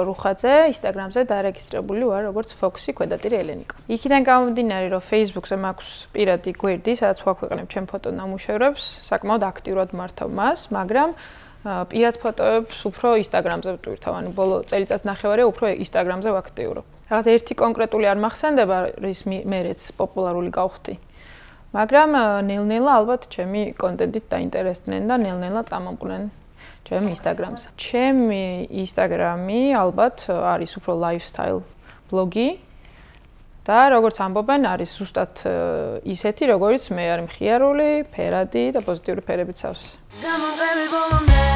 ელენიკო რუხაძე, Instagram-ზე დარეგისტრირებული ვარ როგორც Foxy ქვედატირი ელენიკო. იქიდან გამომდინარე, რომ Facebook-ზე მაქვს პირადი გვერდი, სადაც ვაქვეყნებ ჩემ ფოტონამუშევრებს, საკმაოდ აქტიურად მართავ მას, მაგრამ პირად ფოტოებს უფრო Instagram-ზე ვტვირთავ, ანუ ბოლო წელიწად ნახევარია უფრო Instagram-ზე ვაქტიურობ. რაღაც ერთი კონკრეტული არ მახსენდება, რის მერეც პოპულარული გავხდი. მაგრამ ნელ-ნელა ალბათ ჩემი კონტენტით დაინტერესდნენ და ნელ-ნელა წამომყვნენ ჩემი Instagram-ზე. ჩემი Instagram-ი ალბათ არის უფრო lifestyle ბლოგი და როგორც ამბობენ, არის ზუსტად ისეთი, როგორც მე, არის მხიარული, ფერადი და პოზიტიური ფერებით სავსე.